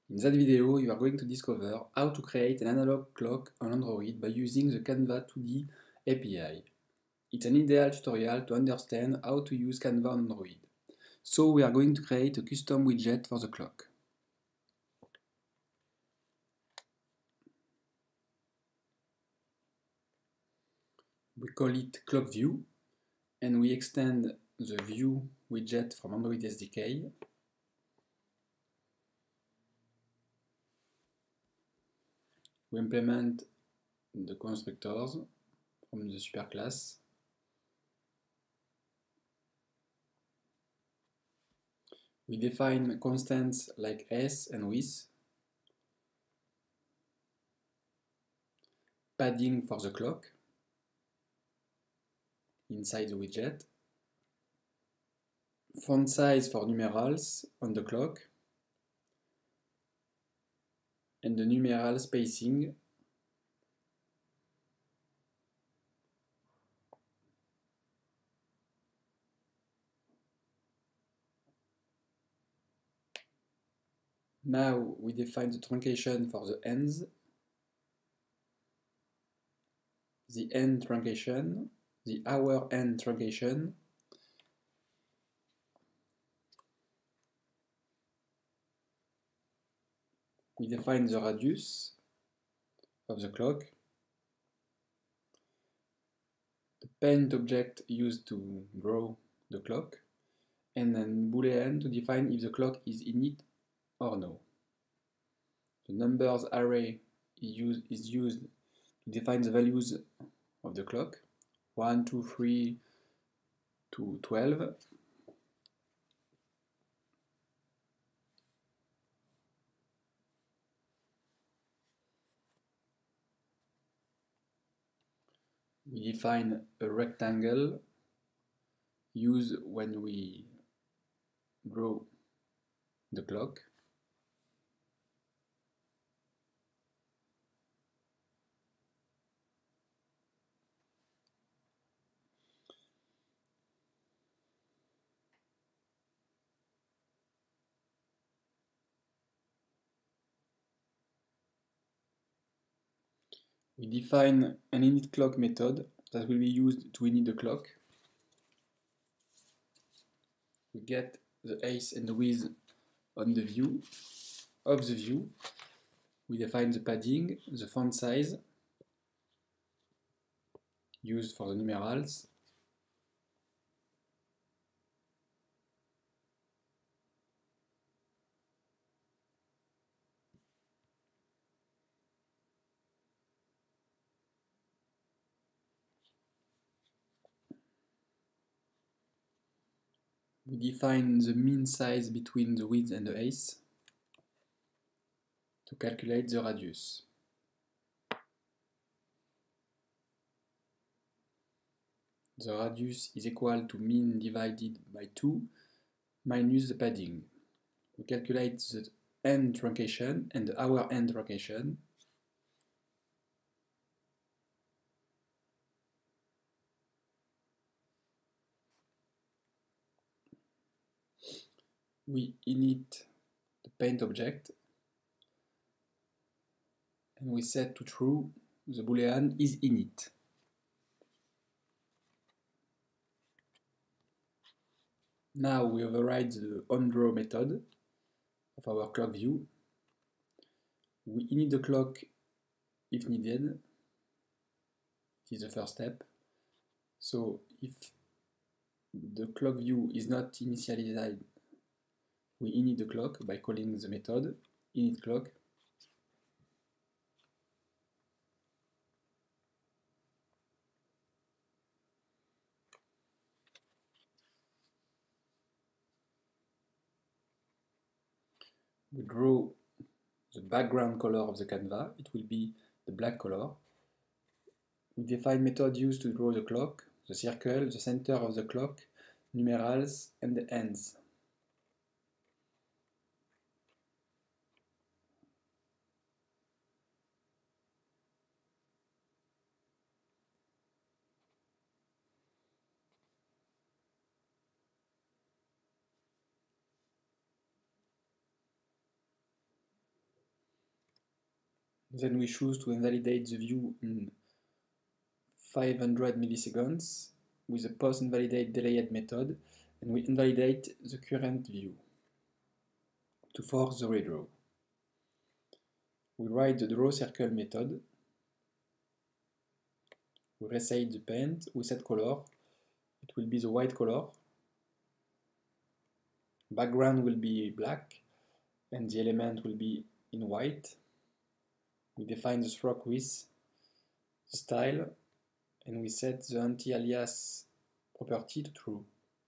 In that video, you are going to discover how to create an analog clock on Android by using the Canva 2D API. It's an ideal tutorial to understand how to use Canva on Android. So we are going to create a custom widget for the clock. We call it clock view, and we extend the view widget from Android SDK. We implement the constructors from the superclass. We define constants like s and width, padding for the clock inside the widget, font size for numerals on the clock, and the numeral spacing Now we define the truncation for the ends, the end truncation, the hour end truncation, we define the radius of the clock, the paint object used to draw the clock, and then boolean to define if the clock is init or no. The numbers array is used to define the values of the clock, 1, 2, 3 to 12. We define a rectangle used when we draw the clock. We define an init clock method that will be used to init the clock. We get the height and the width on the view of the view. We define the padding, the font size used for the numerals. We define the mean size between the width and the height to calculate the radius. The radius is equal to mean divided by 2 minus the padding. We calculate the end truncation and the hour end truncation. We init the paint object and we set to true the boolean is init. Now we override the onDraw method of our clock view. We init the clock if needed. It is the first step. So if the clock view is not initialized, we init the clock by calling the method initClock. We draw the background color of the Canva. It will be the black color. We define methods used to draw the clock, the circle, the center of the clock, numerals, and the ends. Then we choose to invalidate the view in 500 milliseconds with the post-invalidate delayed method, and we invalidate the current view to force the redraw. We write the draw circle method. We reset the paint, we set color. It will be the white color. Background will be black, and the element will be in white. We define the stroke width, the style, and we set the anti-alias property to true.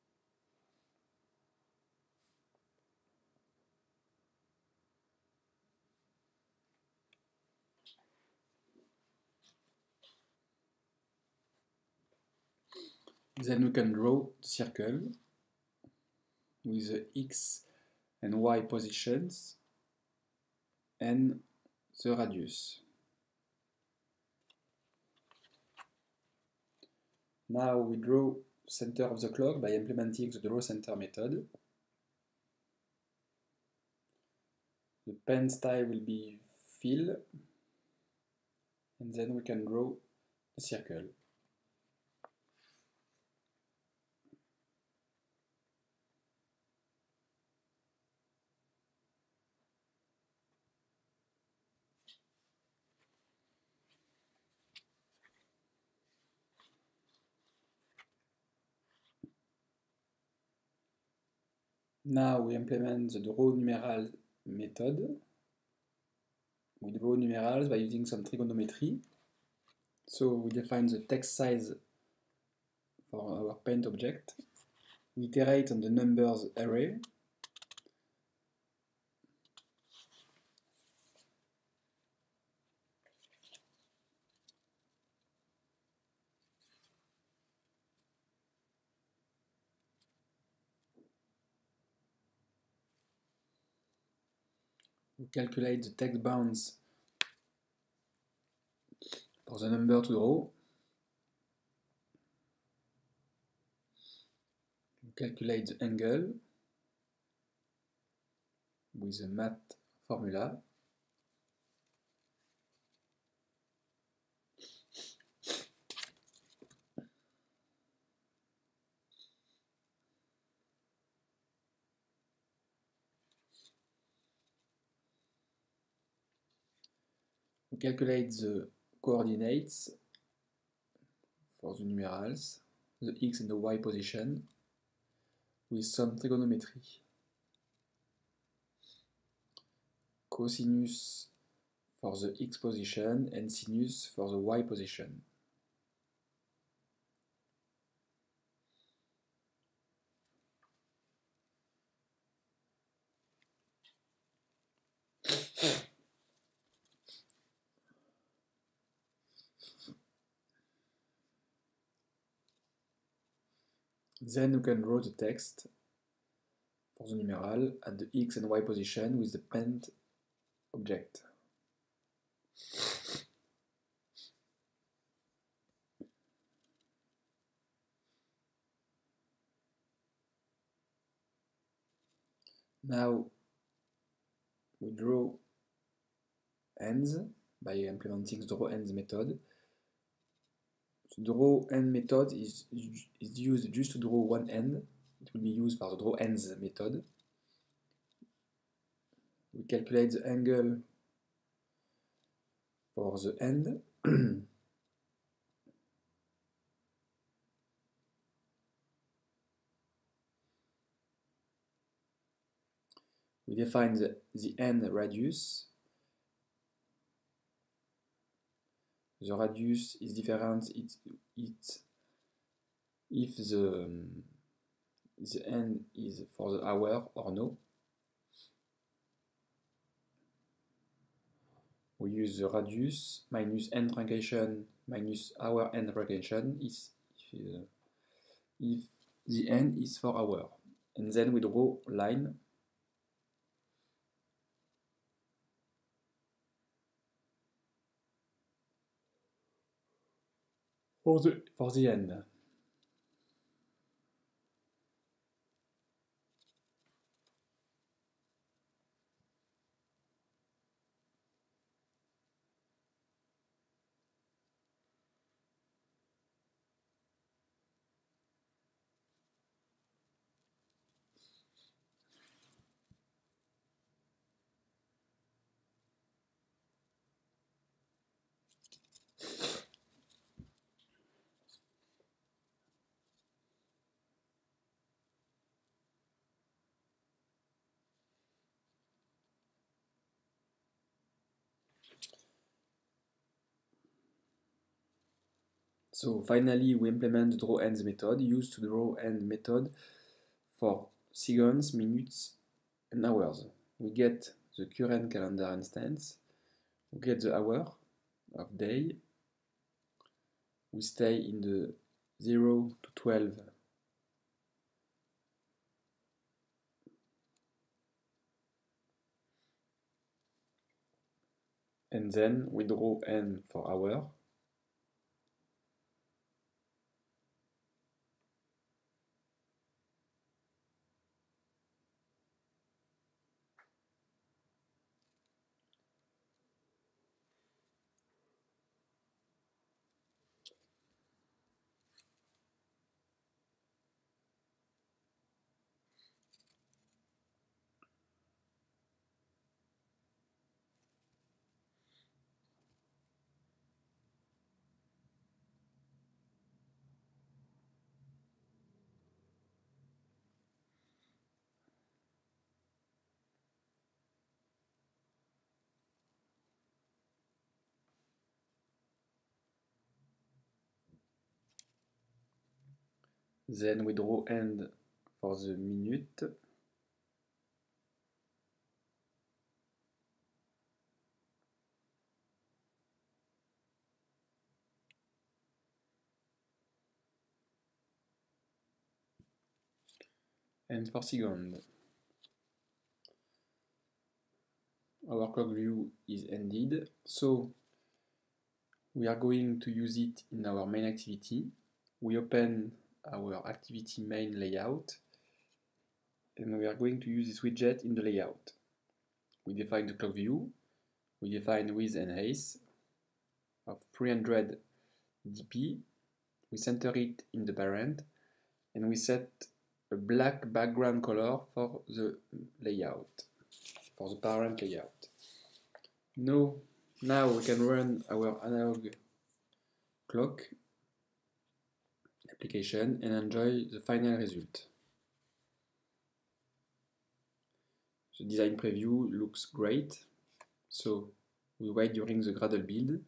Then we can draw the circle with the X and Y positions and the radius. Now we draw the center of the clock by implementing the draw center method. The pen style will be fill, and then we can draw a circle. Now we implement the draw numeral method. We draw numerals by using some trigonometry. So we define the text size for our paint object. We iterate on the numbers array. We calculate the text bounds for the number to draw. We calculate the angle with the math formula. We calculate the coordinates for the numerals, the X and the Y position, with some trigonometry. Cosinus for the X position and sinus for the Y position. Then we can draw the text for the numeral at the X and Y position with the paint object. Now we draw ends by implementing the draw ends method. The draw end method is used just to draw one end. It will be used by the draw ends method. We calculate the angle for the end. We define the end radius. The radius is different if the end is for the hour or no. We use the radius minus end truncation minus hour end truncation if the end is for hour. And then we draw line for the end. So finally, we implement the drawEnds method, used to draw end method for seconds, minutes, and hours. We get the current calendar instance, we get the hour of day, we stay in the 0 to 12 and then we draw n for hour. Then we draw end for the minute. And for second. Our clock view is ended, so we are going to use it in our main activity. We open our activity main layout and we are going to use this widget in the layout. We define the clock view, we define width and height of 300 dp, we center it in the parent, and we set a black background color for the layout, for the parent layout. Now we can run our analog clock application and enjoy the final result. The design preview looks great, so we wait during the Gradle build.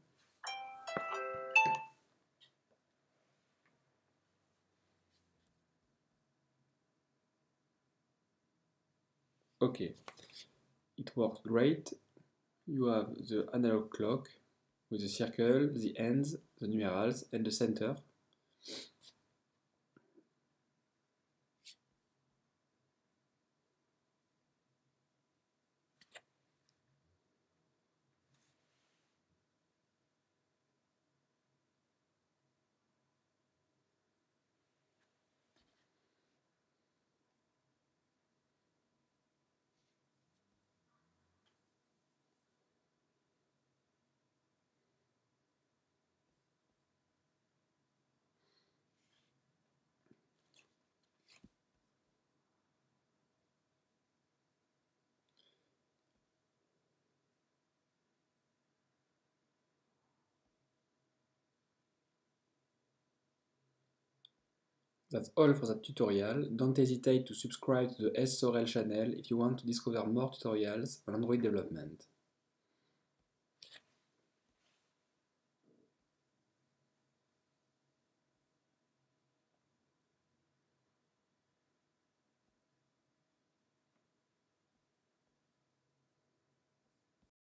Okay, it works great. You have the analog clock with the circle, the ends, the numerals, and the center. That's all for that tutorial. Don't hesitate to subscribe to the S Sorel channel if you want to discover more tutorials on Android development.